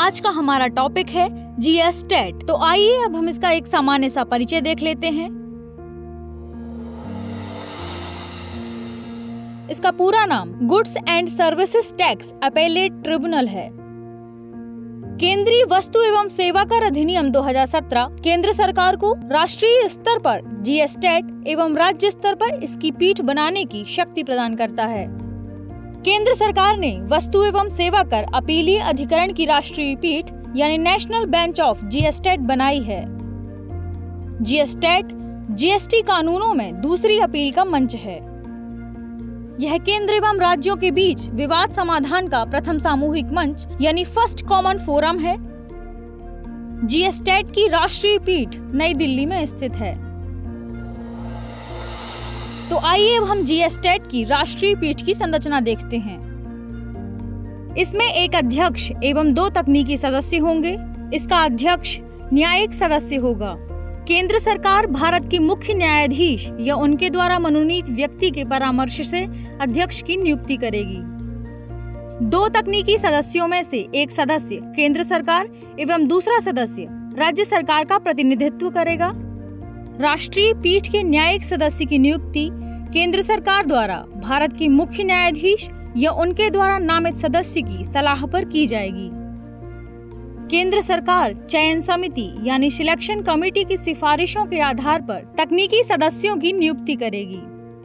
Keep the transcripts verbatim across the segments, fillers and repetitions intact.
आज का हमारा टॉपिक है जीएसटेट। तो आइए अब हम इसका एक सामान्य सा परिचय देख लेते हैं। इसका पूरा नाम goods and services tax appellate tribunal है। केंद्रीय वस्तु एवं सेवा कर अधिनियम दो हज़ार सत्रह केंद्र सरकार को राष्ट्रीय स्तर पर जीएसटेट एवं राज्य स्तर पर इसकी पीठ बनाने की शक्ति प्रदान करता है। केंद्र सरकार ने वस्तु एवं सेवा कर अपीलीय अधिकरण की राष्ट्रीय पीठ यानी नेशनल बेंच ऑफ जीएसटेट बनाई है। जीएसटेट जीएसटी कानूनों में दूसरी अपील का मंच है। यह केंद्र एवं राज्यों के बीच विवाद समाधान का प्रथम सामूहिक मंच यानी फर्स्ट कॉमन फोरम है। जीएसटेट की राष्ट्रीय पीठ नई दिल्ली में स्थित है। तो आइए अब हम जीएसटेट की राष्ट्रीय पीठ की संरचना देखते हैं। इसमें एक अध्यक्ष एवं दो तकनीकी सदस्य होंगे। इसका अध्यक्ष न्यायिक सदस्य होगा। केंद्र सरकार भारत के मुख्य न्यायाधीश या उनके द्वारा मनोनीत व्यक्ति के परामर्श से अध्यक्ष की नियुक्ति करेगी। दो तकनीकी सदस्यों में से एक सदस्य केंद्र सरकार एवं दूसरा सदस्य राज्य सरकार का प्रतिनिधित्व करेगा। राष्ट्रीय पीठ के न्यायिक सदस्य की नियुक्ति केंद्र सरकार द्वारा भारत के मुख्य न्यायाधीश या उनके द्वारा नामित सदस्य की सलाह पर की जाएगी। केंद्र सरकार चयन समिति यानी सिलेक्शन कमेटी की सिफारिशों के आधार पर तकनीकी सदस्यों की नियुक्ति करेगी।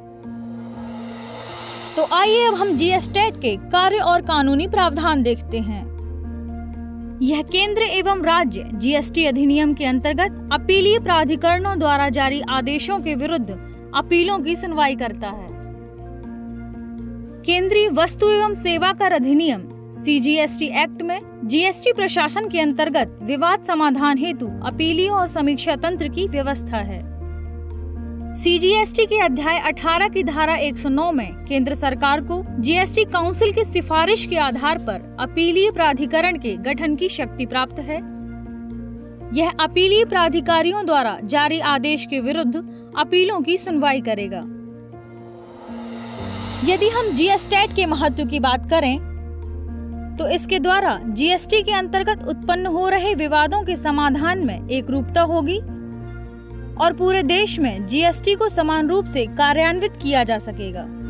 तो आइए अब हम जीएसटेट के कार्य और कानूनी प्रावधान देखते हैं। यह केंद्र एवं राज्य जीएसटी अधिनियम के अंतर्गत अपीलीय प्राधिकरणों द्वारा जारी आदेशों के विरुद्ध अपीलों की सुनवाई करता है। केंद्रीय वस्तु एवं सेवा कर अधिनियम सीजीएसटी एक्ट में जीएसटी प्रशासन के अंतर्गत विवाद समाधान हेतु अपीलीय और समीक्षा तंत्र की व्यवस्था है। सीजीएसटी के अध्याय अठारह की धारा एक सौ नौ में केंद्र सरकार को जीएसटी काउंसिल की सिफारिश के आधार पर अपीलीय प्राधिकरण के गठन की शक्ति प्राप्त है। यह अपीलीय प्राधिकारियों द्वारा जारी आदेश के विरुद्ध अपीलों की सुनवाई करेगा। यदि हम जीएसटेट के महत्व की बात करें तो इसके द्वारा जीएसटी के अंतर्गत उत्पन्न हो रहे विवादों के समाधान में एकरूपता होगी और पूरे देश में जीएसटी को समान रूप से कार्यान्वित किया जा सकेगा।